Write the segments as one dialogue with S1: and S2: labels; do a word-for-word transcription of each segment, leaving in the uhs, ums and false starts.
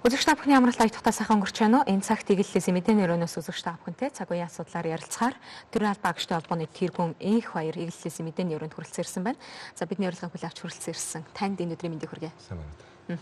S1: Үзэгч та бүхний амралт ая тухтай сайхан өнгөрч байна уу? Энэ цагт Иглэлээс мэдээний өрөөнөөс үзэгч та бүхэнтэй цаг үеийн асуудлаар ярилцахаар төрийн албан агчдын холбооны тэргүүн энх баяр Иглэлээс мэдээний өрөөнд хүрэлцэн ирсэн байна. За бидний урилгыг хүлээн авч хүрэлцэн ирсэн. Танд энэ өдрийн мэндийг хүргэе.
S2: Сайн байна.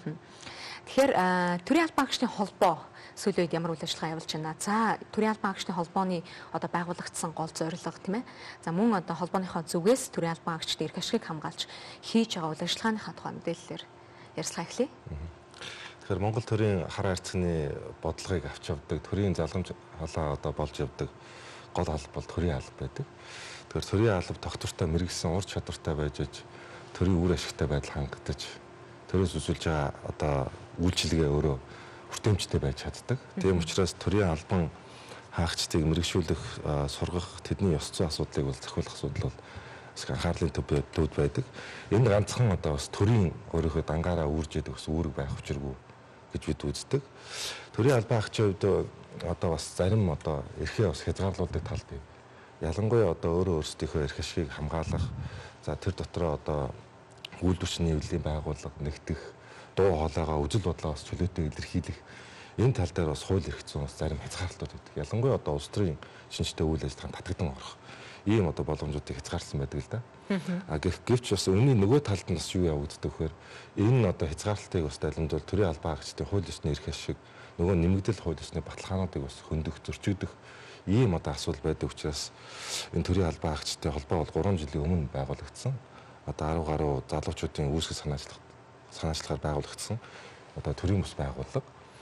S1: Тэгэхээр төрийн албан агчдын холбоо сүүлийн үед ямар үйл ажиллагаа явуулж байна? За төрийн албан агчдын холбооны одоо байгуулагдсан гол зорилго тийм ээ. За мөн одоо холбооныхоо зүгээс төрийн албан агчдын эрх ашигыг хамгаалж хийж байгаа үйл ажиллагааныхаа тухай мэдээллээр ярилцлага эхлэе.
S2: Тэгэхээр Монгол төрийн хар хайрцагны бодлогыг авч явдаг, төрийн залгамж халаа одоо болж явдаг гол алба бол төрийн алба байдаг. Тэгэхээр төрийн алба тогтвортой мэрэгсэн ур чадвартай байж аж төрийн үр ашигтай байдал хангагдаж төрөөс үзүүлж байгаа одоо үйлчилгээ өөрөө хүртээмжтэй байж чаддаг. Тийм учраас төрийн албан хаагчдыг мэрэгшүүлэх, сургах, тэдний ёс зүйн асуудлыг бол зохиолох асуудал бол анхаарлын төвд байдаг. Энэ ганцхан одоо бас төрийн өөрийнхөө дангаараа үрж яадаг бас үүрэг байх учиргүй гэж бид үздэг. Төрийн албан агчийн хувьд одоо бас зарим одоо эрхээ бас хязгаарлуулдаг тал бий. Ялангуяа одоо өөрөө өөрсдийнхөө эрх ашигыг хамгаалах, за тэр дотроо одоо үйлдвэрчний нэвлэлийн байгууллага нэгтгэх, дуу хоолойгоо үзэл бодлоос чөлөөтэй илэрхийлэх энэ тал дээр бас хууль эрх зүйн бас зарим хязгаарлалтууд байдаг. Ялангуяа одоо улс төрийн шинжтэй үйл ажиллагаанд татагдан орох ийм одоо боломжуудыг хязгаарласан байдаг л да. А гэвч бас үүний нөгөө талд нь бас юу явагддаг вэхээр энэ одоо хязгаарлалтыг бас дайламжуул төрийн албан агчдын хууль ёсны эрх ашиг нөгөө нэмэгдэл хууль ёсны баталгаануудыг бас хөндөх, зөрчигдөх ийм одоо асуудал байдаг учраас энэ төрийн албан агчдын холбоо бол гурван жилийн өмнө байгуулагдсан. Одоо арав гаруй залуучуудын үүсгэл санаачлах санаачлагаар байгуулагдсан одоо төрийн бас байгууллага.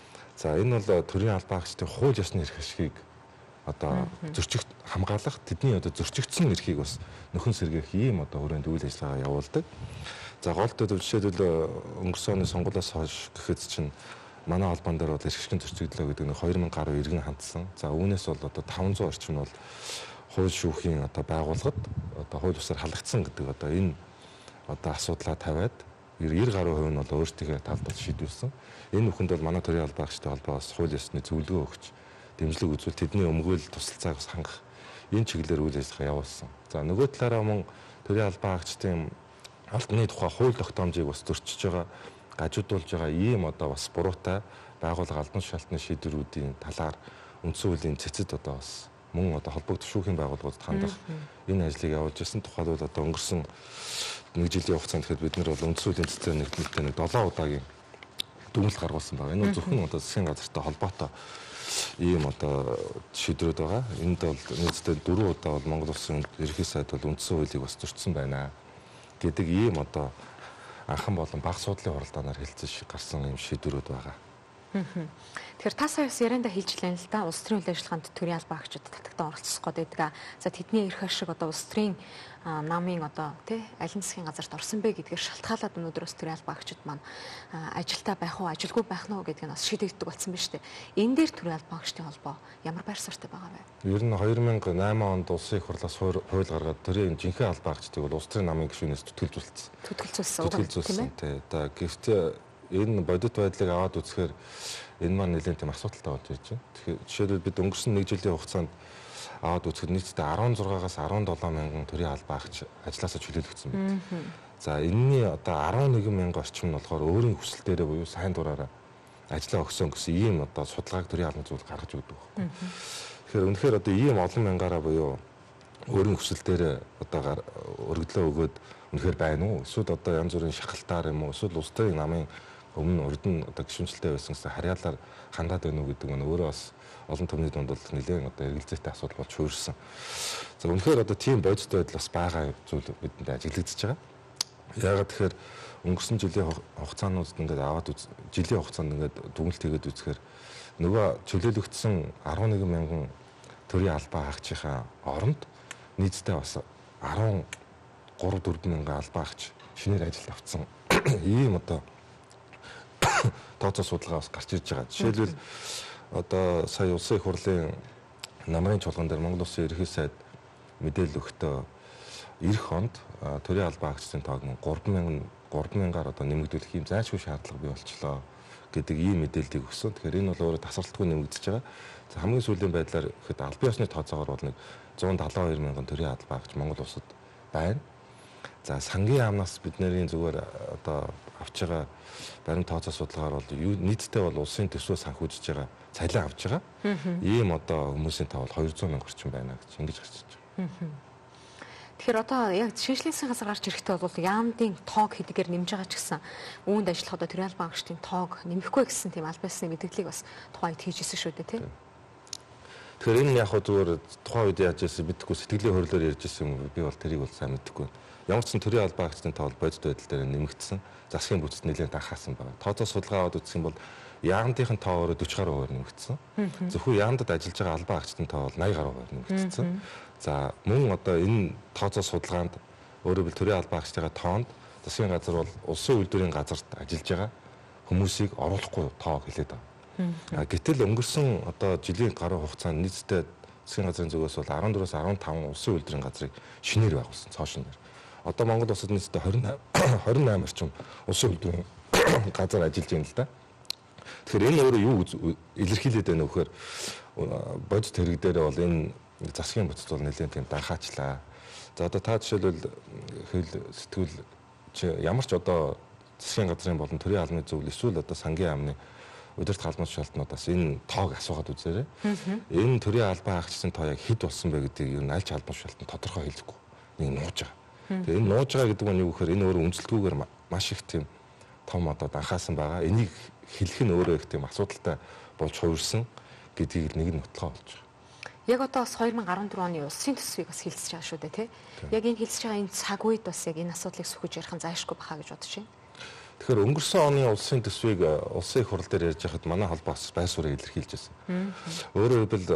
S2: За энэ бол төрийн албан агчдын хууль ёсны эрх ашигыг одоо зөрчигт хамгаалах, тэдний одоо зөрчигдсөн эрхийг бас нөхөн сэргээх ийм одоо хүрээнд үйл ажиллагаа явуулдаг. За гол төв жишээлбэл өнгөрсөн оны сонгуулиас хойш гэхэд чинь манай холбоон дээр бол эрхшигэн зөрчигдлөө гэдэг нь хоёр мянга гаруй иргэн хандсан. За үүнээс бол одоо таван зуун орчим бол хууль шүүхийн одоо байгууллагад одоо хууль бусаар халагдсан гэдэг одоо энэ одоо асуудлаа тавиад девять гаруй хувь нь бол өөрсдийнхөө талд бол шийдвэрсэн. Энэ бүхэнд бол манай төрийн албан агчдын холбоос хууль ёсны зөвлөгөө өгч дэмжлэг үзүүл тэдний өмгөөл тусалцааг бас хангах энэ чиглэлээр үйл ажиллагаа явуулсан. За нөгөө талаараа мөн төрийн албан агчдын албаны тухай хууль тогтоомжийг бас зөрчиж байгаа, гажуудуулж байгаа ийм одоо бас буруутай байгууллага албан шалтны шийдвэрүүдийн талаар үндсэн хуулийн цэцэд одоо бас мөн одоо холбогдох шүүхийн байгууллагуудад хандах энэ ажлыг явуулж ирсэн. Тухайлбал одоо өнгөрсөн нэг жилийн хугацаанд гэхэд бид нар бол үндсэн хуулийн цэцэн нэгтлэгтэй нэг долоо удаагийн дүгнэлт гаргуулсан байна. Энэ бол зөвхөн одоо засгийн газартай холбоотой ийм одоо шийдвэрүүд байгаа. Энд бол нийтдээ дөрвөн удаа бол Монгол Улсын ерөнхий сайд бол үндсэн хуулийг бас зөрчсөн байна гэдэг ийм одоо анхан болон бага суудлын хуралдаанаар хэлцэж гарсан ийм шийдвэрүүд байгаа.
S1: Тэгэхээр та сая ярианда хэлж лээ л да, улс төрийн үйл ажиллагаанд төрийн албан агчид татагдан оролцох гэдэг. За тэдний эрх ашиг одоо улс төрийн намын одоо тий аль нь засгийн газарт орсон бэ гэдгээр шалтгаалаад өнөөдөр бас төрийн албан агчид маань ажилдаа байх уу, ажилгүй байх нь уу гэдгийг бас шийдэгддэг болсон байна шүү дээ. Энэ дээр төрийн албан агчдын холбоо ямар байр суурьтай байгаа вэ?
S2: Ер нь хоёр мянга найман онд улсын их хурлаас хууль гаргаад төрийн жинхэнэ албан агчдыг бол улс төрийн намын гишүүнээс төтгөлжүүлсэн.
S1: Төтгөлжүүлсэн.
S2: Төтгөлжүүлсэн тий. Одоо гэхдээ энэ бодит байдлыг аваад үзэхээр энэ маань нэлээд тийм асуудалтай болж ирж байна. Тэгэхээр жишээлбэл бид өнгөрсөн нэг жилийн хугацаанд аваад үзэхэд нийтдээ арван зургаас арван долоо мянган төрийн албан агч ажилласаа чөлөөлөгдсөн байна. За энэний одоо арван нэгэн мянган орчим нь болохоор өөрийн хүсэл дээрээ буюу сайн дураараа ажиллаа өгсөн гэсэн ийм одоо судалгааг төрийн албан зүйл гаргаж өгдөг байхгүй. Тэгэхээр үнэхээр одоо ийм олон мянгаараа буюу өөрийн хүсэл дээрээ одоо өргөдлөө өгөөд үнэхээр байна уу? Эсвэл одоо янз бүрийн шахалтаар юм уу? Эсвэл улс төрийн намын өмнө урд нь одоо гишүүнчлэлтэй байсан гэсэн харьяалаар хандаад байна уу гэдэг нь өөрөө бас олон түмний дунд бол нэлээд одоо эргэлзээтэй асуудал болж хуурсан. За үнэхээр одоо тийм бодит байдал бас байгаа зүйл бидэнд ажиглагдчихж байгаа. Яагаад тэгэхээр өнгөрсөн жилийн хугацаануудад ингээд аваад жилийн хугацаанд ингээд дүгнэлт хийгээд үзэхээр нөгөө чөлөөлөгдсөн арван нэгэн мянган төрийн албан агчийнхаа оронд нийтдээ бас арван гурав дөрвөн мянган албан агч шинээр ажилд авсан ийм одоо тооцоо судалгаа бас гарч ирж байгаа. Жишээлбэл одоо сая улсын их хурлын намрын чуулган дээр Монгол Улсын ерөнхий сайд мэдээлэл өгтөө эх онд төрийн албан агчдын тоог нь гурван мянгаар одоо нэмэгдүүлэх юм зайлшгүй шаардлага бий болчлоо гэдэг ийм мэдээллийг өгсөн. Тэгэхээр энэ бол өөрөө тасралтгүй нэмэгдэж байгаа. За хамгийн сүүлийн байдлаар гэхэд албан ёсны тооцоогоор бол нэг зуун далайн хоёр мянган төрийн албан агч Монгол улсад байна. За сангийн яамнаас бид нарын зүгээр одоо авч байгаа баримт тооцоо судалгаар бол нийтдээ бол улсын төсвөө санхүүжиж байгаа цалин авч байгаа. Ийм одоо хүмүүсийн тав бол хоёр зуун мянга орчим байна гэж ингэж гарч ирж байгаа.
S1: Тэгэхээр одоо яг шинжлэх газар гарч ирэхдээ бол яамдын тоог хэдийгээр нэмж байгаа ч гэсэн үүнд ажиллах одоо төрийн албан агчдын тоог нэмэхгүй гэсэн тийм аль биесны мэдээллийг бас тухайн үед хийжсэн шүү дээ тийм.
S2: Тэгэхээр энэ яг хөө зүгээр тухайн үед яаж ирсэн мэдхгүй сэтгэлийн хөрлөөр ярьж ирсэн юм би бол тэрийг бол сайн мэдэхгүй. Ямар ч сан төрийн албан агчдын тоо бодит байдал дээр нэмэгдсэн. Засгийн бүтцэд нэлээд анхаасан байна. Тооцоо судалгаа аваад үзэх юм бол яамдын тоо өөрөө forty гаруй хувиар нэмэгдсэн. Зөвхөн яамдад ажиллаж байгаа албан агчдын тоо бол eighty гаруй хувиар нэмэгдсэн. За мөн одоо энэ тооцоо судалгаанд өөрөөр хэлбэл төрийн албан агчдын тоонд засгийн газар бол улсын үйлдвэрийн газарт ажиллаж байгаа хүмүүсийг оруулахгүй тоо хэлээд байгаа. Гэтэл өнгөрсөн одоо жилийн гаруй хугацаанд нийтдээ засгийн газрын зүгээс бол fourteen-аас fifteen улсын үйлдвэрийн газрыг шинээр байгуулсан цоо шинээр. Одоо Монгол улсад нийтдээ twenty-eight орчим улсын үйлдвэрийн газар ажиллаж байна л да. Тэгэхээр энэ өөрөө юу илэрхийлээд байна вэ гэхээр бодит хэрэг дээр бол энэ засгийн бүтц бол нэлээд тийм данхаачлаа. За одоо та жишээлбэл хэл сэтгүүл ямар ч одоо засгийн газрын болон төрийн албаны зөвлөл эсвэл одоо сангийн яамны удирдах албан тушаалтнуудаас энэ тоог асуугаад үзээрэй. Энэ төрийн албан агчдын тоо яг хэд болсон бэ гэдгийг юу аль ч албан тушаалтанд тодорхой хэлэхгүй. Нэг нууж байгаа. Тэгээ энэ нууж байгаа гэдэг нь юу гэхээр энэ өөрөө үнэлтгүйгээр маш их тийм том одоо данхаасан байгаа. Энийг хэлэх нь өөрөө их тийм асуудалтай болж хувирсан гэдгийг нэг нь нотлохоо болж байгаа.
S1: Яг одоо бас twenty fourteen оны улсын төсвийг бас хэлсэж байгаа шүү дээ тий. Яг энэ хэлсэж байгаа энэ цаг үед бас яг энэ асуудлыг сөхөж ярих нь зайлшгүй баха гэж бодож байна.
S2: Тэгэхээр өнгөрсөн оны улсын төсвийг улсын их хурал дээр ярьж байхад манай холбоо бас байсураа илэрхийлж байсан. Өөрөөр хэлбэл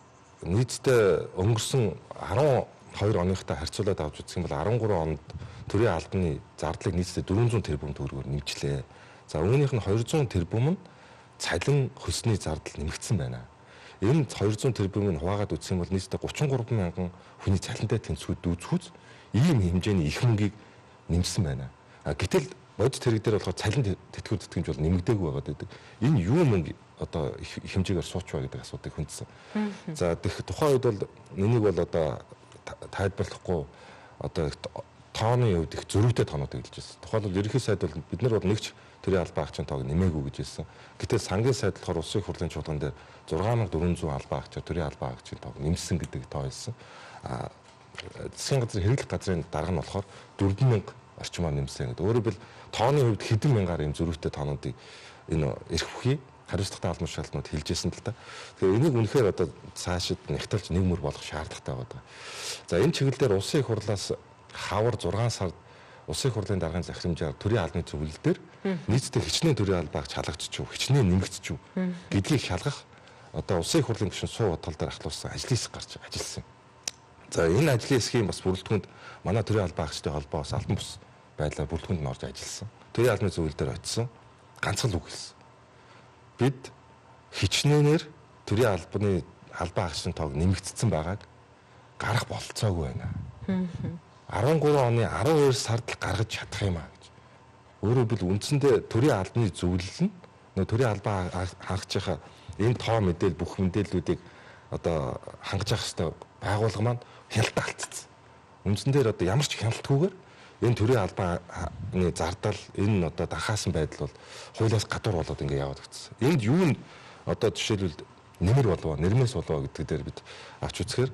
S2: нийтдээ өнгөрсөн twelve оныхтай харьцуулаад авч үзэх юм бол thirteen онд төрийн албаны зардлыг нийтдээ four hundred тэрбум төгрөгөөр нэмжлээ. За үүнийх нь two hundred тэрбум нь цалин хөлсний зардал нэмэгдсэн байна. Энэ two hundred тэрбумыг хуваагаад үзэх юм бол нийтдээ thirty-three мянган хүний цалинтай тэнцвүүд дүүцхүүц ийм хэмжээний их мөнгийг нэмсэн байна. Гэтэл бодит хэрэг дээр болохоор цалин тэтгэвэр тэтгэмж бол нэмэгдээгүй байгаа гэдэг. Энэ юу мөнгө одоо хэмжээгээр сууч ба гэдэг асуудыг хүндсэн. За тэгэх тухайн үед бол энийг бол одоо тайлбарлахгүй одоо тооны хувьд их зөрүүтэй тоонууд хэлж байсан. Тухайлбал ерөнхий сайд бол бид нар бол нэгч төрийн албан агчийн тоог нэмээгүй гэж хэлсэн. Гэтэл сангийн сайд болохоор улсын хурлын чуулган дээр six thousand four hundred албан агчаар төрийн албан агчийн тоог нэмсэн гэдэг тоо хэлсэн. А засгийн газрын хэрэглэх газрын дарга нь болохоор four thousand орчмоор нэмсэн гэдэг. Өөрөөр хэлбэл тооны хувьд хэдэн мянгаар ийм зөрүүтэй тоонуудыг энэ эрх бүхий хариуцлагатай албан тушаалтнууд хэлжсэн л да. Тэгэхээр энийг үнэхээр одоо цаашид нэгтэлж нэг мөр болгох шаардлагатай байна. За энэ чиглэлээр улсын их хурлаас хавар six сард улсын их хурлын даргын захирамжаар төрийн албаны зөвлөл дээр нийтдээ хичнээн төрийн албаа чалгагдчихв, хичнээн нэмэгдчихв гэдгийг шалгах одоо улсын их хурлын гишүүн суу тал дээр ахлуулсан ажлын хэсэг гарч ажилласан. За энэ ажлын хэсгийн бас бүрэлдэхүүнд манай төрийн албан агчдын холбоо бас албан бус байдлаар бүрэлдэхүүнд нь орж ажилласан. Төрийн албаны зөвлөл дээр очисон ганцхан үг хэлсэн. Бид хичнээнээр төрийн албаны албан агчдын тоог нэмэгдсэн байгааг гарах болцоогүй байна. thirteen оны twelve сард л гаргаж чадах юм а гэж. Өөрөөр хэлбэл үндсэндээ төрийн албаны зөвлөл нь нөө төрийн албан хаагчийнхаа энэ тоо мэдээл бүх мэдээллүүдийг одоо хангаж авах хэрэгтэй байгууллага маань хяналтаа алдсан. Үндсэндээ одоо ямар ч хяналтгүйгээр энэ төрийн албаны зардал энэ одоо данхаасан байдал бол хуулиас гадуур болоод ингэ яваад гисэн. Энд юу нь одоо жишээлбэл нэмэр болов, нэрмээс болов гэдэг дээр бид авч үзэхээр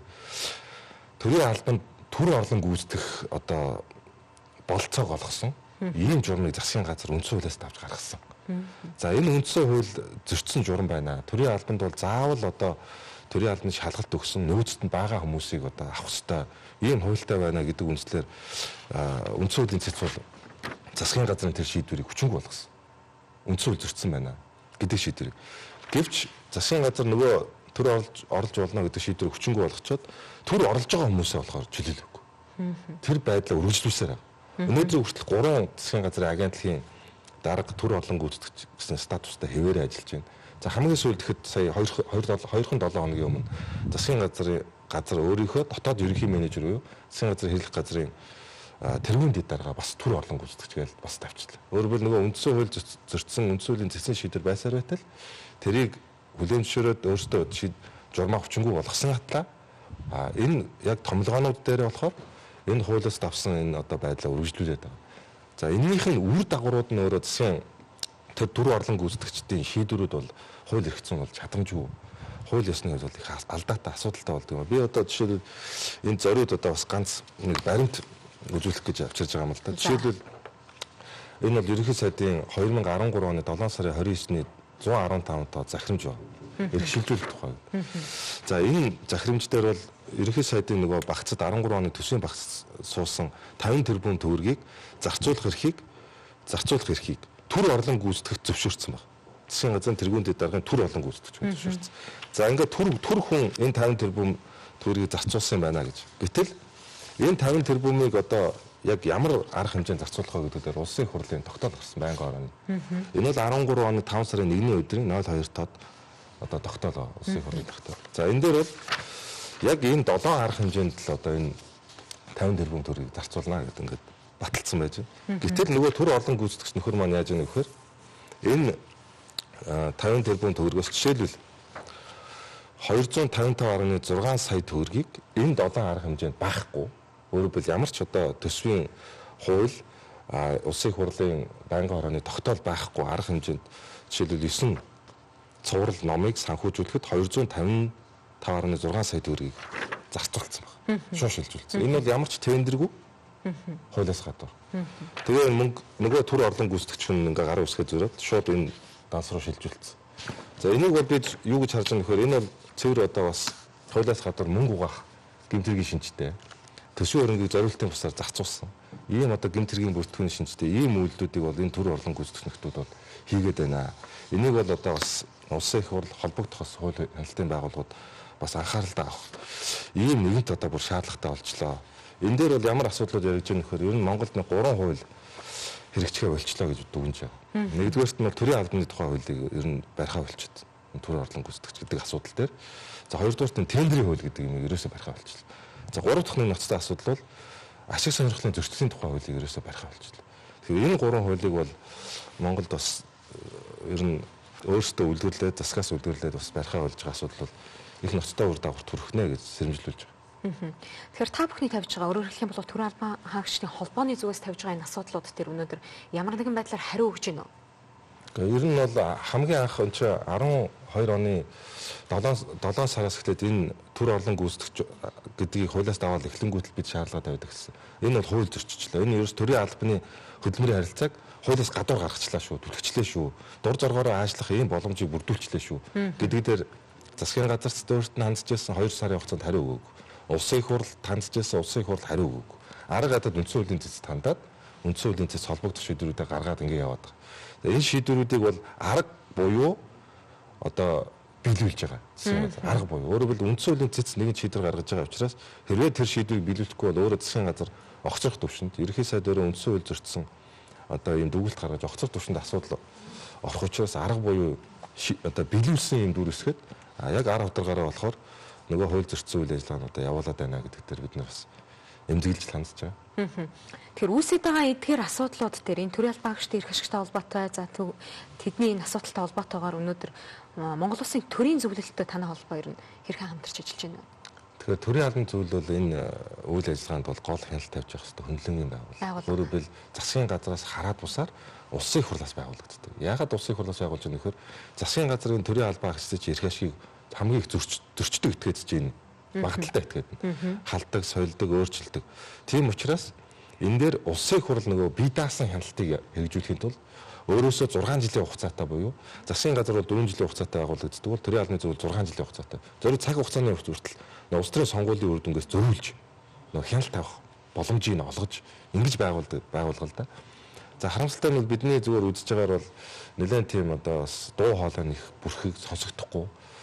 S2: төрийн албанд төр орлон гүйцэтгэх одоо болцоог олгосон ийм журмыг засгийн газар үндсэн хуулиас авч гаргасан. За энэ үндсэн хууль зөрчсөн журам байна. Төрийн албанд бол заавал одоо төрийн албаны шалгалт өгсөн нөөцөнд байгаа хүмүүсийг одоо авах хэрэгтэй ийм хуультай байна гэдэг үндслээр үндсэн хуулийн цэц бол засгийн газрын тэр шийдвэрийг хүчинг болгосон. Үндсэн хууль зөрчсөн байна гэдэг шийдвэр. Гэвч засгийн газар нөгөө төр орлож орлож болно гэдэг шийдвэрийг хүчинг болгочоод төр орлож байгаа хүмүүсээ болохоор чөлөөлөхгүй. Тэр байдлаа үргэлжлүүлсээр байна. Өнөөдөр хүртэл гурван засгийн газрын агентлагийн дарга төр орлон гүйцэтгэж гэсэн статустай хэвээрээ ажиллаж байна. За хамгийн сүүлд ихэд сая two seven хоногийн өмнө засгийн газрын газар өөрийнхөө дотоод ерөнхий менежер буюу засгийн газрын хэрэглэх газрын тэргүүн дэд дарга бас төр орлон гүйцэтгэж бас тавьчихлаа. Өөрөөр хэлбэл нөгөө үндсэн хууль зөрчсөн үндсэн хуулийн цэцэн шийдвэр байсаар байтал тэрийг хүлээн зөвшөөрөөд өөртөө журмаа хүчингүй болгосон хатлаа. А энэ яг томилгоонууд дээр болохоор энэ хуулиас давсан энэ одоо байдлаа үргэлжлүүлээд байгаа. За энэнийх нь үр дагаврууд нь өөрөө засгийн тэр дүр орлон гүйцэтгэгчдийн шийдвэрүүд бол хууль эрх зүйн бол чадамжгүй. Хууль ёсны хувьд бол их алдаатай асуудалтай болдог юм. Би одоо жишээлбэл энэ зориуд одоо бас ганц нэг баримт үзүүлэх гэж авчирж байгаа юм л да. Жишээлбэл энэ бол ерөнхий сайдын две тысячи десять оны долоон сарын двадцать девятны one fifty-five тоо захирамж байна. Эрх шилжүүлэлт тухай. За энэ захирамж дээр бол ерөнхий сайдын нөгөө багцад13 оны төсвийн багц суусан fifty тэрбум төгрөгийг зарцуулах эрхийг зарцуулах эрхийг төр орлон гүйцэтгэх зөвшөөрсөн байна. Засгийн газрын тэргүүнд даргын төр орлон гүйцэтгэж зөвшөөрсөн. За ингээд төр төр хүн энэ fifty тэрбум төгрөгийг зарцуулсан байна гэж. Гэтэл энэ fifty тэрбумыг одоо яг ямар арга хэмжээнд зарцуулах вэ гэдэг дээр улсын их хурлын тогтоол гарсан байнгын орон. Энэ бол13 оны five сарын one-ний өдрийн zero two тод одоо тогтоол улсын их хурлын тогтоол. За энэ дээр бол яг энэ долоон арга хэмжээнд л одоо энэ fifty тэрбум төгрөгийг зарцуулна гэдэг ингээд баталсан байж байна. Гэтэл нөгөө төр орлон гүйцэтгэгч нөхөр маань яаж яах вэ гэхээр энэ fifty тэрбум төгрөгөөс жишээлбэл two hundred fifty-five point six сая төгрөгийг энэ долоон арга хэмжээнд баахгүй. Өөрөөр хэлбэл ямар ч одоо төсвийн хууль улсын их хурлын байнгын орооны тогтоол байхгүй арга хэмжээнд жишээлбэл nine цуврал номыг санхүүжүүлэхэд two hundred fifty-five point six сая төгрөгийг зарцуулсан байна. Шууд шилжүүлсэн. Энэ бол ямар ч тендергүй хуулиас гадуур. Тэгээ мөнгө нөгөө төр орлон гүйцэтгэгч хүн ингээ гараа үсгээд зөрөөд шууд энэ данс руу шилжүүлсэн. За энийг бол бид юу гэж харж байгаа нөхөр энэ бол цэвэр одоо бас хуулиас гадуур мөнгө угаах гэмтэргийн шинжтэй. Төсвийн хөрөнгийг зориултын бусаар зарцуулсан. Ийм одоо гэмтэргийн бүртгэгдсэн шинжтэй ийм үйлдэлүүдийг бол энэ төр орлон гүйцэтгэгчнүүд бол хийгээд байна. Энийг бол одоо бас улсын их хурл холбогдох бас хууль хяналтын байгууллагууд бас анхааралтай авах. Ийм нэгэнт одоо бүр шаардлагатай болчлоо. Энэ дээр бол ямар асуудлууд яригдж байгаа нөхөр ер нь Монголд нэг гурван хууль хэрэгжихээ болчлоо гэж дүгнэж байгаа. Нэгдүгээрт нь бол төрийн албаны тухай хуулийг ер нь барихаа болчиход. Төр орлон гүйцэтгэгч гэдэг асуудал дээр. За хоёрдугаарт нь тендерийн хууль гэдэг юм ерөөсөө барихаа болчихлоо. За гурав дахь нэг ноцтой асуудал бол ашиг сонирхлын зөрчлийн тухай хуулийг ерөөсөө барихаа болчихлоо. Тэгэхээр энэ гурван хуулийг бол Монголд бас ер нь өөрсдөө үлдэрлээд засгаас үлдэрлээд бас барихаа болж байгаа асуудал бол их ноцтой үр дагавар төрөхнэ гэж сэрэмжлүүлж байгаа.
S1: Тэгэхээр та бүхний тавьж байгаа өөрөөр хэлэх юм бол төрийн албан хаагчдын холбооны зүгээс тавьж байгаа энэ асуудлууд дээр өнөөдөр ямар нэгэн байдлаар хариу өгч байна уу?
S2: Ер нь бол хамгийн анх энэ twelve оны seven сараас эхлээд энэ төр орлон гүйцэтгэж гэдгийг хуулиас даваад эхлэнгүүтэл бид шаардлага тавьдаг гэсэн. Энэ бол хууль зөрчилчлээ. Энэ ерөөс төрийн албаны хөдөлмөрийн харилцааг хуулиас гадуур гаргачлаа шүү, түлхчлээ шүү. Дур зоргоороо аашлах ийм боломжийг бүрдүүлчлээ шүү. Гэдэг дээр засгийн газарт өөрт нь хандж ирсэн two сарын хугацаанд хариу өгөөг. Улсын их хурл хандж ирсэн улсын их хурл хариу өгөөг. Арга гадаад үндсэн хуулийн цэцэд хандаад үндсэн хуулийн цэц холбогдох шийдвэрүүдээ гаргаад ингэ яваад байгаа. Энэ шийдвэрүүдийг бол арга буюу одоо биелүүлж байгаа. Арга буюу өөрөөр хэлбэл үндсэн хуулийн цэц нэгэн шийдвэр гаргаж байгаа учраас хэрвээ тэр шийдвэрийг биелүүлэхгүй бол өөрөө засгийн газар огцрох төвшөнд ерөнхий сайд өөрөө үндсэн хууль зөрчсөн одоо ийм дүгнэлт гаргаж огцрох төвшөнд асуудал орох учраас арга буюу одоо биелүүлсэн юм дүрсгэд яг арга утгаараа болохоор нөгөө хууль зөрчсөн үйл ажиллагаануудаа явуулаад байна гэдэг дээр бид нар бас эмзэглэж хандж байгаа.
S1: Тэгэхээр үүсэж байгаа эдгээр асуудлууд дээр энэ төрийн албан хаагчдын эрх ашигтай холбоотой за тэдний энэ асуудалтай холбоотойгоор өнөөдөр Монгол Улсын төрийн зөвлөлтөд танай холбоо ер нь хэрхэн хамтарч ажиллаж байна вэ?
S2: Тэгэхээр төрийн албан зөвлөл бол энэ үйл ажиллагаанд бол гол хяналт тавьж явах хэрэгтэй хөндлөнгийн байгууллага. Өөрөөр хэлбэл засгийн газраас хараад бусаар улсын их хурлаас байгуулагддаг. Яагаад улсын их хурлаас байгуулж байгаа нөхөр засгийн газрын төрийн албан хаагчдын эрх ашиг хамгийн их зөрчдөг этгээдж байна. Багталтай этгээд нь халдаг, соёлдог, өөрчилдөг. Тийм учраас энэ дээр улсын их хурл нөгөө бие даасан хяналтыг хэрэгжүүлэхийн тулд өөрөөсөө six жилийн хугацаатай буюу засгийн газар бол four жилийн хугацаатай байгуулагддаг бол төрийн албаны зөвлөл six жилийн хугацаатай. Зөвхөн цаг хугацааны хүртэл улс төрийн сонгуулийн үр дүнгээс зөрүүлж нөгөө хяналт авах боломжийг нь олгож ингэж байгуулдаг байгуулгал да. За харамсалтай нь бол бидний зүгээр үзэж байгаагаар бол нэлээд тийм одоо бас дуу хоолой нэх бүрхийг сонсогдохгүй.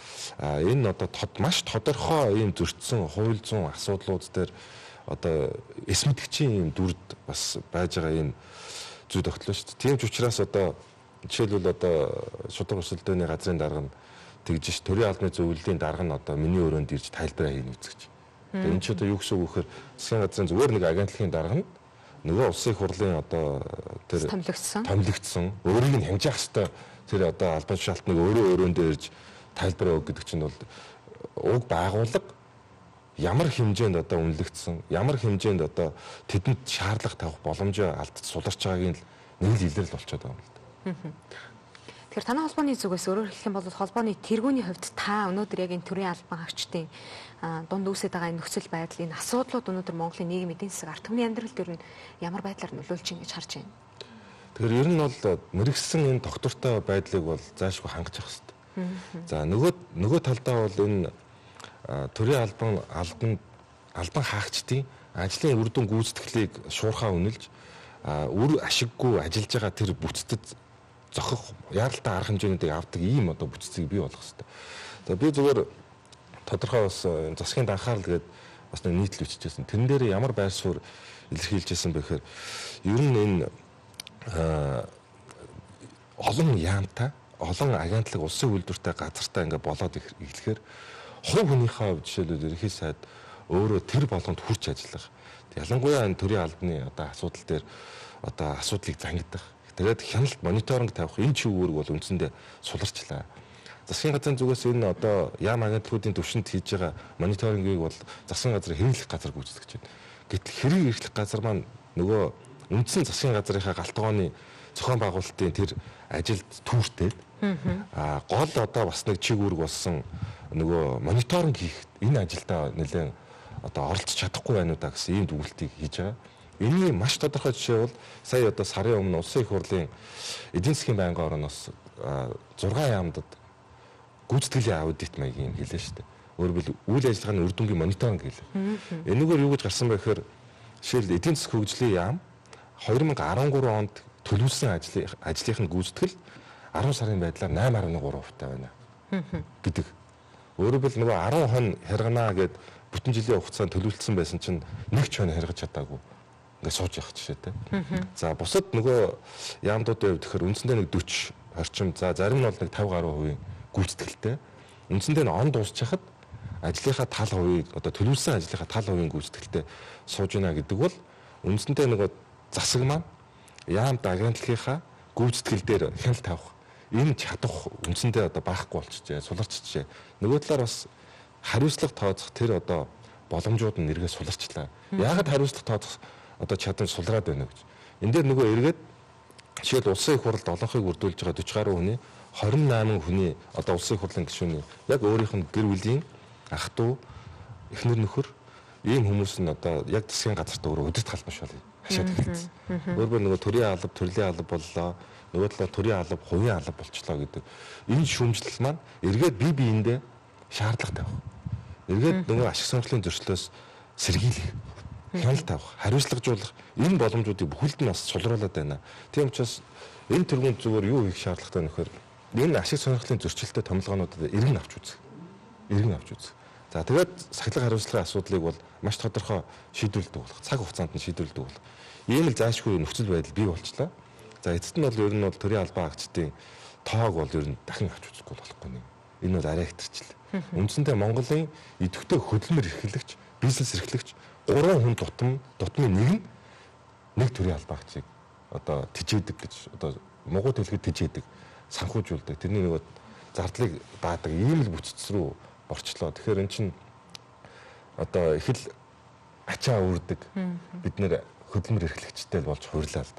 S2: А энэ одоо маш тодорхой ийм зөрчсөн хууль зүйн асуудлууд дээр одоо эс мэдгчийн ийм дүрд бас байж байгаа энэ зүй тогтлоо шүү дээ. Тийм ч учраас одоо жишээлбэл одоо шударга өрсөлдөөний газрын дарга нь тэгж ш төрийн албаны зөвлөлийн дарга нь одоо миний өрөөнд ирж тайлбараа хийнэ үзэгч. Тэгээ энэ ч одоо юу гэсэн үг вэхээр засгийн газрын зүгээр нэг агентлагийн дарга нь нөгөө улсын их хурлын одоо тэр
S1: томилогдсон
S2: томилогдсон өөрийг нь хэмжих хэвээр тэр одоо албан тушаалтныг өөрөө өрөөндөө ирж тайлбар өг гэдэг чинь бол уг байгууллага ямар хэмжээнд одоо үнэлэгдсэн, ямар хэмжээнд одоо тэдэнд шаардлага тавих боломжоо алдаж суларч байгааг нь нэг л илэрэл болчиход байгаа юм л да.
S1: Тэгэхээр танай холбооны зүгээс өөрөөр хэлэх юм бол холбооны тэргүүний хувьд та өнөөдөр яг энэ төрийн албан хаагчдын дунд үүсэж байгаа энэ нөхцөл байдал, энэ асуудлууд өнөөдөр Монголын нийгмийн эдийн засаг, ард түмний амьдралд ер нь ямар байдлаар нөлөөлж ийн гэж харж байна.
S2: Тэгэхээр ер нь бол мэрэгсэн энэ тогтвортой байдлыг бол заашгүй хангах хэрэгтэй. За нөгөө нөгөө талдаа бол энэ төрийн албан албан албан хаагчдын ажлын үр дүн гүйцэтгэлийг шуурхаа үнэлж үр ашиггүй ажиллаж байгаа тэр бүтцэд зохих яралтай арга хэмжээнүүдийг авдаг ийм одоо бүтцийг бий болгох хэрэгтэй. За би зүгээр тодорхой бас засгийн данхаарал гэдэг бас нэг нийтлэл бичижсэн. Тэрэн дээр ямар байр суурь илэрхийлжсэн бэ гэхээр ер нь энэ олон яамтай, олон агентлаг улсын үйлдвэртэй газартай ингээ болоод эхлэхээр хувь хүнийхээ хувьд жишээлбэл ерөнхий сайд өөрөө тэр болгонд хүрч ажиллах. Ялангуяа энэ төрийн албаны одоо асуудал дээр одоо асуудлыг зангидах. Тэгээд хяналт мониторинг тавих энэ чиг үүрэг бол үндсэндээ суларчлаа. Засгийн газрын зүгээс энэ одоо яам агентлагуудын төвшөнд хийж байгаа мониторингийг бол засгийн газрын хэрэглэх газар гүйцэтгэж байна. Гэтэл хэрэг эрхлэх газар маань нөгөө үндсэн засгийн газрынхаа галтгооны зохион байгуулалтын тэр ажилд түүртэй. Аа гол одоо бас нэг чиг үүрэг болсон нөгөө мониторинг хийх энэ ажилдаа нэлээд одоо оролцож чадахгүй байна уу да гэсэн ийм дүгнэлтийг хийж байгаа. Энийн маш тодорхой жишээ бол сая одоо сарын өмнө Улсын их хурлын эдийн засгийн байнгын орноос зургаан яамдад гүйцэтгэлийн аудит маягийн хэлээ шүү дээ. Өөрөөр хэлбэл үйл ажиллагааны үр дүнгийн мониторинг хэлээ. Энэгээр юу гэж гарсан бэ гэхээр жишээл эдийн засгийн хөгжлийн яам две тысячи дөрвөн онд төлөвлөсөн ажлын ажлынхын гүйцэтгэл арван сарын байдлаар найман гаруй гурван хувьтай байна гэдэг. Өөрөөр хэлбэл нөгөө арван хон хэрганаа гэд бүтэн жилийн хугацаанд төлөвлөсөн байсан чинь нэг ч хон хэргэж чадаагүй ингээд сууж явах жишээтэй. За бусад нөгөө яамдуудын хувьд тэгэхээр үндсэндээ нэг forty орчим, за зарим нь бол нэг фifty гаруй хувийн гүйцэтгэлтэй. Үндсэндээ нь он дуусчихад ажлынхаа тал хувийг одоо төлөвлөсөн ажлынхаа тал хувийн гүйцэтгэлтэй сууж байна гэдэг бол үндсэндээ нөгөө засаг маань яамд агентлагийнхаа гүйцэтгэл дээр хяналт тавих энэ чадах үндсэндээ одоо баахгүй болчихжээ, суларчжээ. Нөгөө талаар бас хариуцлага тооцох тэр одоо боломжууд нь эргээ суларчлаа. Яагаад хариуцлага тооцох одоо чадамж сулраад байна гэж. Энд дээр нөгөө эргээд жишээл улсын их хурлд олонхыг үрдүүлж байгаа forty гаруй хүний twenty-eight хүний одоо улсын их хурлын гишүүний яг өөрийнх нь гэр бүлийн ах дүү, эхнэр нөхөр ийм хүмүүс нь одоо яг засгийн газарт өөрөө өдөрт халбаш бол хашаад эхэлсэн. Өөрөөр нөгөө төрийн алба, төрлийн алба боллоо, нөгөө талаар төрийн алба, хувийн алба болчлоо гэдэг. Энэ шүүмжлэл маань эргээд бие биендээ шаардлага тавих. Эргээд нөгөө ашиг сонирхлын зөрчлөөс сэргийлэх, хяналт авах, хариуцлагажуулах энэ боломжуудыг бүхэлд нь бас сулруулад байна. Тийм учраас энэ төрлийн зүгээр юу хийх шаардлагатай нөхөр энэ ашиг сонирхлын зөрчилтэй томилгоонуудад эргэн авч үзэх. Эргэн авч үзэх. За тэгээд сахилга хариуцлагын асуудлыг бол маш тодорхой шийдвэрлэдэг болох, цаг хугацаанд нь шийдвэрлэдэг болох. Ийм л заашгүй нөхцөл байдал бий болчлаа. За эцэст нь бол ер нь бол төрийн албан хаагчдын тоог бол ер нь дахин авч үзэхгүй болохгүй нэг. Энэ бол арай хэтэрчлээ. Үндсэндээ Монголын идэвхтэй хөдөлмөр эрхлэгч, бизнес эрхлэгч гурван хүн тутам дутмын нэг нь нэг төрийн албан хаагчийг одоо тижээдэг гэж одоо могуу төлөхөд тижээдэг, санхүүжүүлдэг. Тэрний нөгөө зардлыг даадаг ийм л бүтц рүү орчлоо. Тэгэхээр эн чинь одоо их л ачаа үрдэг бид нэр хөдөлмөр эрхлэгчтэй л болж хурлаа л да.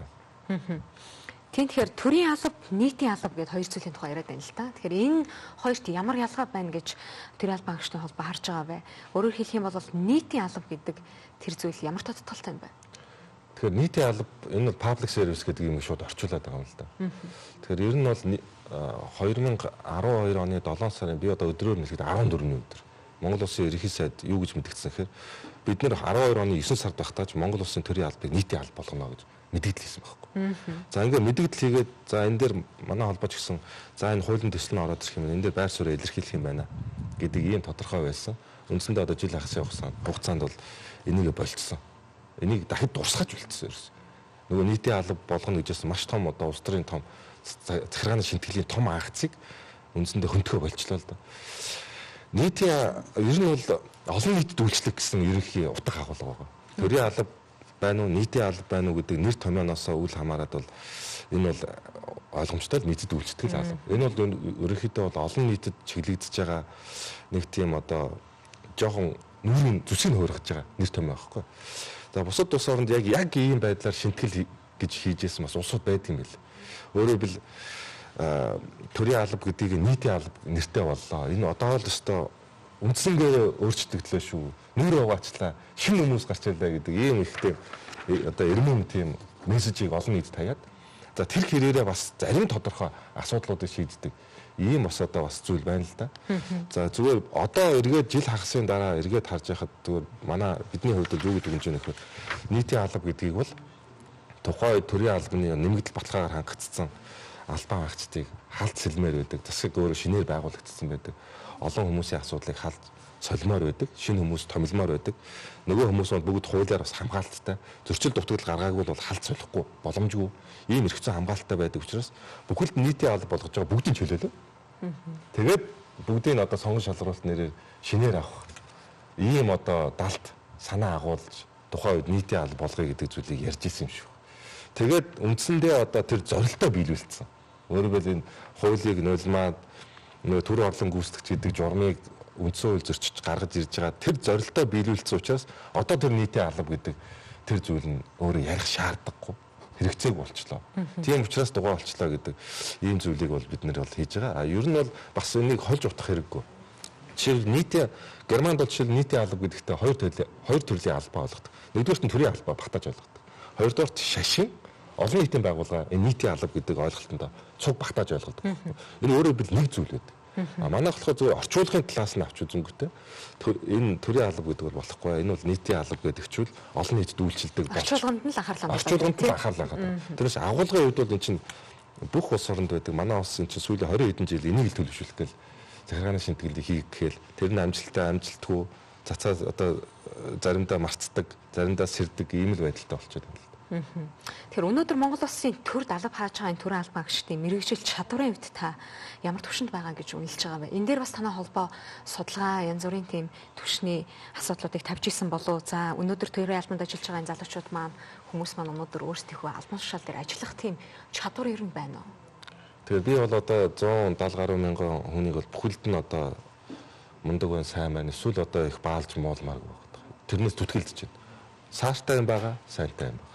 S1: Тийм тэгэхээр төрийн алба, нийтийн алба гэдээ хоёр зүйлийн тухай яриад байна л та. Тэгэхээр энэ хоёрт ямар ялгаа байна гэж төрийн албан хаагчдын холбоо харж байгаа вэ? Өөрөөр хэлэх юм бол нийтийн алба гэдэг тэр зүйл ямар тодтолтой юм бэ?
S2: Тэгэхээр нийтийн алба энэ бол public service гэдэг юм шууд орчуулад байгаа юм л да. Тэгэхээр ер нь бол two thousand twelve оны seven сарын би одоо өдрөөр нэлээд fourteen өдөр Монгол Улсын ерөнхий сайд юу гэж мэдгдсэн гэхээр бид нэр twelve оны nine сард багтааж Монгол Улсын төрийн албыг нийтийн алба болгоно гэж мэдээлэл хийсэн байхгүй. За ингээд мэдээлэл хийгээд за энэ дээр манай холбооч гэсэн за энэ хуулийн төсөл нь ороод ирэх юм. Энэ дээр байр суурь илэрхийлэх юм байна гэдэг ийм тодорхой байсан. Үндсэндээ одоо жил хагас явсан хугацаанд бол энийг болцсон. Энийг дахид дурсгаж үлдсэн ерөөс. Нөгөө нийтийн алба болгоно гэжсэн маш том одоо улс төрийн том захиргааны шинтгэлийн том акцийг үндсэндээ хөнтгөө болчлоо л да. Нийтийн ер нь бол олон нийтэд үйлчлэх гэсэн ерөнхий утга агуулга байгаа. Төрийн алба байна уу, нийтийн алба байна уу гэдэг нэр томьёоноос үл хамааран бол энэ бол ойлгомжтой л нийтэд үйлчлэх алба. Энэ бол ерөнхийдөө бол олон нийтэд чиглэгдэж байгаа нэг тийм одоо жоохон нүүрийн зүсийг хөөргөж байгаа нэр том байхгүй. За бусад улс оронд яг яг ийм байдлаар шинтгэл гэж хийжсэн бас улсууд байдаг юм бэл. Өөрөөр хэл төрийн алба гэдгийг нийтийн алба нэртэй боллоо. Энэ одоо л өстой үндсэнгээр өөрчлөгдлөө шүү. Нүүр угаачлаа. Шинэ хүмүүс гарч ирлээ гэдэг ийм ихтэй одоо эрмэм тийм мессежийг олон нийтэд таяад. За тэр хэрээрээ бас зарим тодорхой асуудлуудыг шийддэг. Ийм бас одоо бас зүйл байна л да. За зүгээр одоо эргээд жил хагасын дараа эргээд харж байхад зүгээр манай бидний хувьд юу гэдэг юм бэ нөхөр нийтийн алба гэдгийг бол тухай төрийн албаны нэмэгдэл баталгаагаар хангагдсан албан хаагчдыг халд сэлмээр байдаг. Засаг өөрөө шинээр байгуулагдсан байдаг. Олон хүмүүсийн асуудлыг халд солимоор байдаг. Шинэ хүмүүс томилмоор байдаг. Нөгөө хүмүүс бол бүгд хуулиар бас хамгаалттай. Зөрчил дутагдал гаргаагүй бол халд солихгүй боломжгүй. Ийм эрх зүйн хамгаалалттай байдаг учраас бүхэлд нийтийн алба болгож байгаа бүгдийн чөлөөлөө. Тэгээд бүгдийг одоо сонгон шалгаруулалт нэрээр шинээр авах. Ийм одоо далд санаа агуулж тухайн үед нийтийн алба болгоё гэдэг зүйлийг ярьж ирсэн юм шүү. Тэгээд үндсэндээ одоо тэр зорилтоо биелүүлсэн. Өөрөөр хэлбэл энэ хуулийг нулимаад нөө төр орлон гүйцэтгэж гэдэг журмыг үндсэн хууль зөрчиж гаргаж ирж байгаа тэр зорилтоо биелүүлсэн учраас одоо тэр нийтийн алба гэдэг тэр зүйл нь өөрөө ярих шаардлагагүй хэрэгцээг болчлоо. Тийм учраас дугаа болчлоо гэдэг ийм зүйлийг бол бид нэр бол хийж байгаа. А ер нь бол бас энийг хольж утгах хэрэггүй. Жишээл нийтийн Германд бол жишээл нийтийн алба гэдэгтээ хоёр төрлийн хоёр төрлийн албаа болгодог. Нэгдүгээрт нь төрийн албаа багтааж ойлгодог. Хоёрдугаарт шашин олон нийтийн байгууллага энэ нийтийн алба гэдэг ойлголтонд цуг багтааж ойлгодог. Энэ өөрөө бид нэг зүйл байдаг. А манайх болохоор зөв орчуулгын талаас нь авч үзэнгүүтээ энэ төрийн алба гэдэг бол болохгүй. Энэ бол нийтийн алба гэдэг чүүл олон нийтэд үйлчилдэг
S1: болж орчуулганд нь л анхаарлаа хандуулдаг.
S2: Орчуулганд нь анхаарлаа хандуулдаг. Тэрээс агуулгын үед бол эн чинь бүх улс оронд байдаг. Манай улс энэ чинь сүүлийн хорин хэдэн жил энийг л төлөвшүүлэх гээл захиргааны шинтгэлийг хийх гээл тэр нь амжилттай амжилтгүй цацаа одоо заримдаа марцдаг, заримдаа сэрдэг ийм л байдалтай болчиход байна.
S1: Тэгэхээр өнөөдөр Монгол улсын төрд алба хааж байгаа энэ төрийн албан агчдын мэрэгжил чадварын хувьд та ямар түвшинд байгаа гэж үнэлж байгаа вэ? Энэ дээр бас танай холбоо судалгаа янз бүрийн тийм түвшний асуудлуудыг тавьж исэн болов уу? За өнөөдөр төрийн албанд ажиллаж байгаа энэ залуучууд маань хүмүүс маань өнөөдөр өөрсдийнхөө албан тушаал дээр ажиллах тийм чадвар ер нь байна уу?
S2: Тэгээ би бол одоо зуун даатал гаруй мянган хүнийг бол бүхэлд нь одоо мундаг байна, сайн байна. Эсвэл одоо их баалж моолмааргүй байна. Тэрнээс зүтгэлдэж байна. Саартай юм байгаа, сайнтай юм.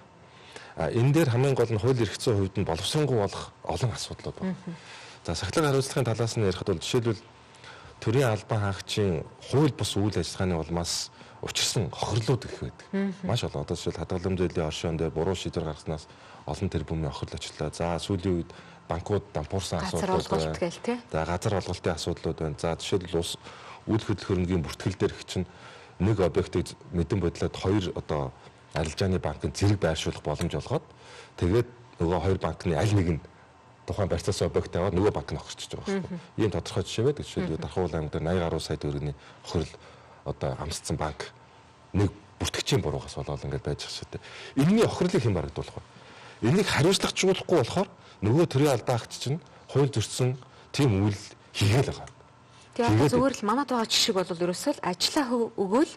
S2: А энэ дээр хамгийн гол нь хууль эрх зүйн хувьд нь боловсронгуй болох олон асуудлууд байна. За сахилгын хариуцлагын талаас нь ярихад бол жишээлбэл төрийн албан хаагчийн хууль бус үйл ажиллагааны улмаас учирсан хохирлууд их байдаг. Маш олон одоо жишээл хадгалам зээлийн оршин дээр буруу шийдвэр гаргаснаас олон тэрбумын хохирол очлоо. За сүүлийн үед банкуд дампуурсан асуудлууд байна. За газар олголтын асуудлууд байна. За жишээлбэл ус үйл хөдлөх хөрөнгийн бүртгэл дээр их чинь нэг объектыг мэдэн бодлоод хоёр одоо арилжааны банкнд зэрэг байршуулах боломж олгоод тэгээд нөгөө хоёр банкны аль нэг нь тухайн барьцаас объект аваад нөгөө банк нь хохирчиж байгаа байхгүй. Ийм тодорхой жишээ байдаг. Жишээлбэл Дархуул аймаг дээр восемьдесят гаруй сая төгрөгийн хохирол одоо амсцсан банк нэг бүртгэгчийн буруугаас болоод ингээд байж байгаа шүү дээ. Энэний хохирлыг хэн барагдуулах вэ? Энийг хариуцлагажуулахгүй болохоор нөгөө төрийн албан хаагч чинь хууль зөрчсөн тийм үйл хийгээл байгаа.
S1: Тэгээд зүгээр л манад байгаа жишээ бол ерөөсөө л ажиллаа өгөөл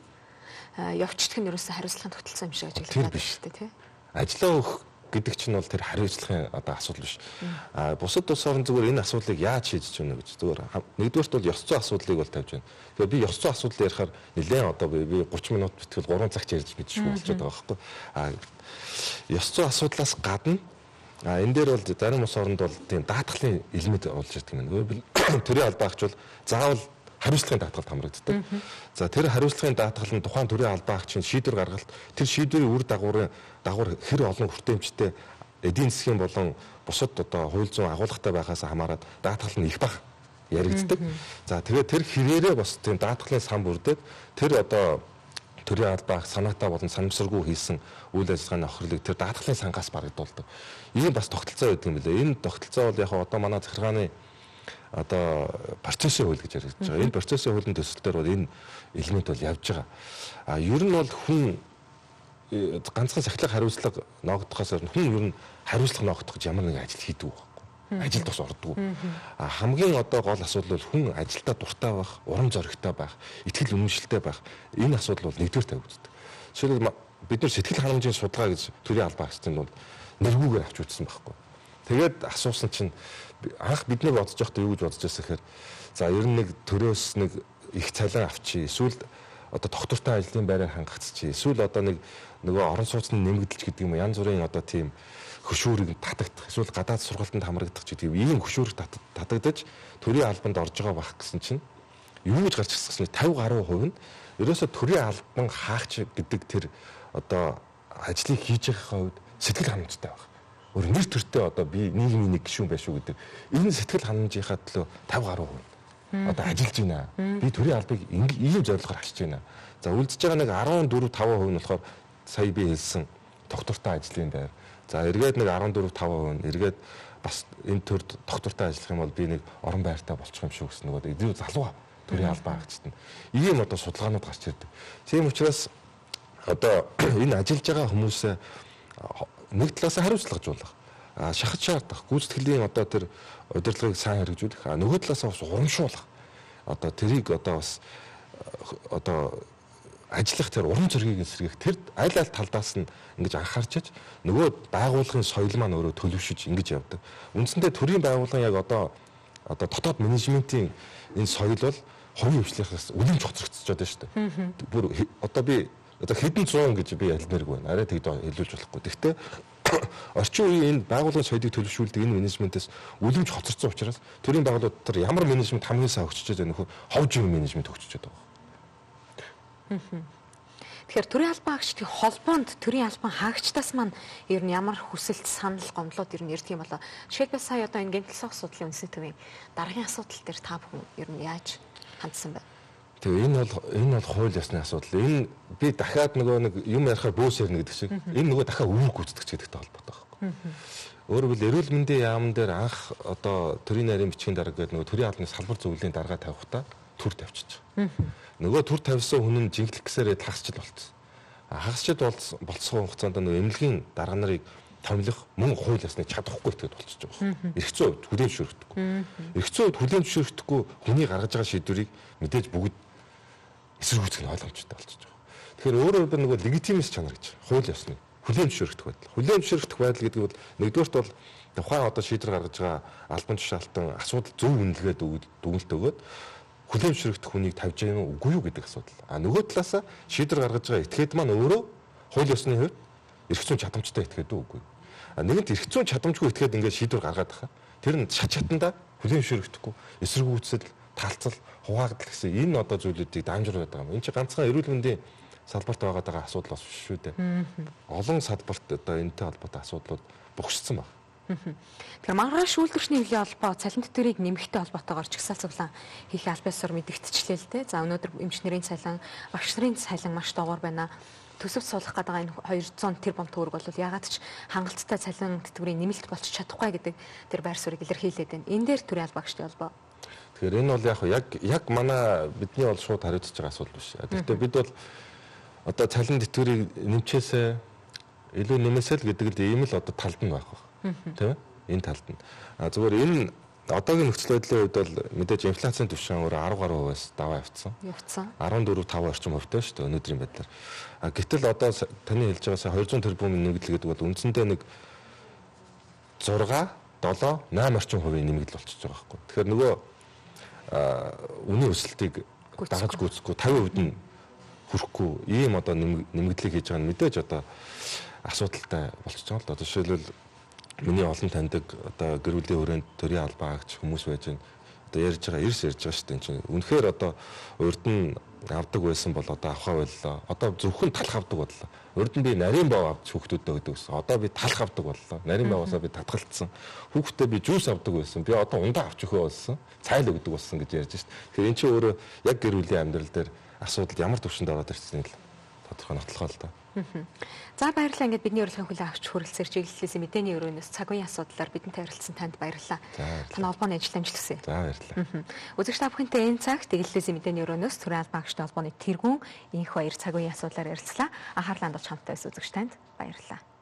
S1: явцдах нь ерөөсөө хариуцлагын тогтолцоо юм шиг ажиглагдаад байна шүү дээ тий.
S2: Ажиллаа өгөх гэдэг чинь бол тэр хариуцлагын одоо асуудал биш. А бусад улс орн зүгээр энэ асуудлыг яаж шийдэж байна гэж зүгээр нэгдүгээрт бол ёс зүйн асуудлыг бол тавьж байна. Тэгэхээр би ёс зүйн асуудал ярихаар нэлээд одоо би гурван минут битгэл гурван цагч ярьж мэдчихгүй болчиход байгаа байхгүй. А ёс зүйн асуудлаас гадна а энэ дээр бол зарим улс оронд бол тийм даатгалын элемент болж ирдэг юм. Өөрөөр төрийн албан хаагч бол заавал хариуцлагын даатгалд хамрагддаг. За тэр хариуцлагын даатгал нь тухайн төрийн албан хаагчийн шийдвэр гаргалт тэр шийдвэрийн үр дагаврын дагавар хэр олон хүртээмжтэй эдийн засгийн болон бусад одоо хууль зүйн агуулгатай байхаас хамаарат даатгал нь их бага яригддаг. За тэгээд тэр хэрээрээ бас тийм даатгалын сан бүрдээд тэр одоо төрийн албан хаагч санаатаа болон санамсаргүй хийсэн үйл ажиллагааны охирлыг тэр даатгалын сангаас барагдуулдаг. Ийм бас тогтолцоо байдаг юм билээ. Энэ тогтолцоо бол яг одоо манай захиргааны одоо процессын хууль гэж ярьж байгаа. Энэ процессын хуулийн төсөлтөөр бол энэ элемент бол явж байгаа. А ер нь бол хүн ганцхан сахилга хариуцлага ноогдохоос өөр хүн ер нь хариуцлага ноогдох гэж ямар нэгэн ажил хийдэг байхгүй. Ажилд бас ордог. А хамгийн одоо гол асуудал бол хүн ажилдаа дуртай байх, урам зоригтой байх, итгэл үнэмшилтэй байх. Энэ асуудал бол нэгдүгээр тавигддаг. Жишээлбэл бид нар сэтгэл ханамжийн судалгаа гэж төрийн албан хаагчдын бол нэргүүгээр авч үзсэн байхгүй. Тэгээд асуусан чинь анх бид нар бодож байхдаа юу гэж бодож байсан гэхээр за ер нь нэг төрөөс нэг их цалин авчи эсвэл одоо доктортой ажлын байраар хангацч эсвэл одоо нэг нөгөө орон сууцны нэмэгдэлч гэдэг юм янз бүрийн одоо тийм хөшүүрийг татагдах эсвэл гадаад сургалтанд хамрагдах гэдэг ийм хөшүүрийг татагдаж төрийн албанд орж байгаа байх гэсэн чинь юу гэж гарч ирсэн чинь тавьдаа гаруй хувь нь ерөөсө төрийн албан хаагч гэдэг тэр одоо ажлыг хийж байгаа хувьд сэтгэл ханамжтай байна. Өөр нэр төртөө одоо би нийгмийн нэг гишүүн байх шүү гэдэг энэ сэтгэл ханамжийнхаа төлөө тавьдаа гаруй хувь одоо ажиллаж байна. Би төрийн албыг ийм зорилгоор хашиж байна. За үлдэж байгаа нэг арван дөрөв таван хувь нь болохоор сая би хэлсэн доктортой ажлын байр. За эргээд нэг арван дөрөв таван хувь нь эргээд бас энэ төрд доктортой ажиллах юм бол би нэг орон байртай болчих юм шүү гэсэн нөгөө эдгээр залуу төрийн албан хаагчид нь ийм одоо судалгаанууд гарч ирдэг. Тийм учраас одоо энэ ажиллаж байгаа хүмүүсээ нэг талаас хариуцлагажуулах, шахаж шаардах, гүйцэтгэлийн одоо тэр удирдлагыг сайн хэрэгжүүлэх, нөгөө талаас бас урамшуулах. Одоо тэрийг одоо бас одоо ажиллах тэр урам зоригийг эсрэгэх тэр аль аль талдаас нь ингэж анхаарч нөгөө байгууллагын соёл маань өөрөө төлөвшөж ингэж явдаг. Үндсэндээ төрийн байгууллагын яг одоо одоо дотоод менежментийн энэ соёл бол хувийн хвшлийнхээс үлэмж хоцрогдсож байгаа шүү дээ. Бүр одоо би одоо хэдэн зуун гэж би ялмааргүй байна. Арай тэгд хэлүүлж болохгүй. Гэхдээ орчин үеийн энэ байгууллагын соёлыг төлөвшүүлдэг энэ менежментээс үлэмж хоцорсон учраас төрийн байгууллагууд төр ямар менежмент хамгийн сайн өгчөж байгаа нөхөр ховж юм менежмент өгчөж байгаа.
S1: Тэгэхээр төрийн албан хаагчдын холбоонд төрийн албан хаагчдаас маань ер нь ямар хүсэлт санал гомдлууд ер нь ирдэг юм болоо. Жишээлбэл сая одоо энэ гэмтэл сох судлалын үндэсний төвийн дараагийн асуудал дээр та бүхэн ер нь яаж хандсан бэ?
S2: Тэгээ энэ бол энэ бол хууль ёсны асуудал. Энэ би дахиад нөгөө нэг юм ярихаар бөөс ярина гэдэг шиг энэ нөгөө дахиад өвөг гүйцэтгэж гэдэгтэй холбоотой байхгүй. Өөрөөр хэлбэл эрүүл мэндийн яам дээр анх одоо төрийн нарийн бичгийн дарга гэдэг нөгөө төрийн албаны салбар зөвлөлийн дарга тавихтаа төр тавьчих. Нөгөө төр тавьсан хүн нь жинхлэх гэсээр хагасчд болцсон. Хагасчд болцсон хугацаанд нөгөө эмнэлгийн дарга нарыг томилох мөн хууль ёсны чадахгүй итгэж болчихж байгаа. Эрх зүйн хувьд хүлээн зөвшөөрөхдөггүй. Эрх зүйн хувьд хүлээн зөвшөөрөхдөггүй хүний гаргаж байгаа шийдвэрийг мэдээж бүгд эсэргүүцэх нь ойлгомжтой болчихж байгаа. Тэгэхээр өөрөөр хэлбэл нөгөө легитимэс чанар гэж хууль ёсны хүлээн зөвшөөрөх байдал. Хүлээн зөвшөөрөх байдал гэдэг бол нэгдүгээрт бол тухайн одоо шийдвэр гаргаж байгаа албан тушаалтан асуудал зөв үнэлгээд дүгнэлт өгөөд хүлээн зөвшөөрөх хүнийг тавьж байгаа юм үгүй юу гэдэг асуудал. А нөгөө талаасаа шийдвэр гаргаж байгаа этгээд маань өөрөө хууль ёсны хувьд эрх зүйн чадамжтай этгээд үгүй. А нэгэнт эрх зүйн чадамжгүй этгээд ингээд шийдвэр гаргаад байгаа. Тэр нь шат шатанда хүлээн зөвшөөрөхдөггүй эсэргүүцэл, талцал, хуваагдал гэсэн энэ одоо зүйлүүдийг дамжуулаад байгаа юм. Энэ чинь ганцхан эрүүл мэндийн салбарт байгаа асуудал бас биш шүү дээ. Олон салбарт одоо энэтэй холбоотой асуудлууд бухарцсан байна.
S1: Тэгэхээр маргааш үйлдвэрчний хөгжлийн холбоо цалин тэтгэврийг нэмэхтэй холбоотойгоор чагсаал цуглаан хийх аль биесээр мэдэгдчихлээ л дээ. За өнөөдөр эмчнэрийн цалин, багш нарын цалин маш доогоор байна. Төсөвт суулгах гэдэг энэ двухсад тэрбум төгрөг бол ягаад ч хангалттай цалин тэтгэврийн нэмэлт болчих чадахгүй гэдэг тэр байр суурийг илэрхийлээд байна. Энэ дээр төрийн албан хаагчдын холбоо.
S2: Тэгэхээр энэ бол яг яг яг манай бидний бол шууд хариуцж байгаа асуудал биш. Гэхдээ бид бол одоо цалин тэтгэврийг нэмчээсээ илүү нэмээсэй л гэдэг л ийм л одоо талд нь байх байх. Тийм ээ? Энэ талд нь. А зүгээр энэ одоогийн нөхцөл байдлын хувьд бол мэдээж инфляцийн түвшин өөр арав гаруй хувиас даваа явцсан.
S1: Явцсан.
S2: арван дөрөв таван орчим хувьтай шүү дээ өнөөдрийн байдлаар. А гэтэл одоо таны хэлж байгаа сая двухсад тэрбумын нэмэгдэл гэдэг бол үндсэндээ нэг зурга, долоо, найман орчим хувийн нэмэгдэл болчихж байгаа байхгүй. Тэгэхээр нөгөө үнийн өсөлтийг дагаж гүйцэхгүй тавин хувьд нь хүрэхгүй ийм одоо нэмэгдлийг хийж байгаа нь мэдээж одоо асуудалтай болчихж байгаа л да. Жишээлбэл миний олон таньдаг одоо гэр бүлийн хүрээнд төрийн албан хаагч хүмүүс байж байна. Одоо ярьж байгаа эрс ярьж байгаа шүү дээ. Энд чинь үнэхээр одоо урд нь авдаг байсан бол одоо авахаа боллоо. Одоо зөвхөн талх авдаг боллоо. Урд нь би нарийн бав авч хүүхдүүдэд өгдөг гэсэн. Одоо би талх авдаг боллоо. Нарийн баваасаа би татгалцсан. Хүүхдээ би жуус авдаг байсан. Би одоо ундаа авч өгөө болсон. Цайл өгдөг болсон гэж ярьж шít. Тэгэхээр эн чинь өөрөө яг гэр бүлийн амьдрал дээр асуудал ямар төвшөнд ороод ирснийг л тодорхой нотлохоо л да.
S1: За баярлалаа. Ингээд бидний урилгын хүлээн авч хүрэлцээр чиглэлээс мэдээний өрөөнөөс цаг үеийн асуудлаар бидэнтэй харилцсан танд баярлалаа. Таны холбооны ажил амжилт хүсье.
S2: За баярлалаа.
S1: Үзэгч та бүхэнтэй энэ цагт чиглэлээс мэдээний өрөөнөөс төрийн албан хаагчдын холбооны тэргүүн энх баяр цаг үеийн асуудлаар ярилцлаа. Анхаарлаа хандуулж хамтдаа үзэгч танд баярлалаа.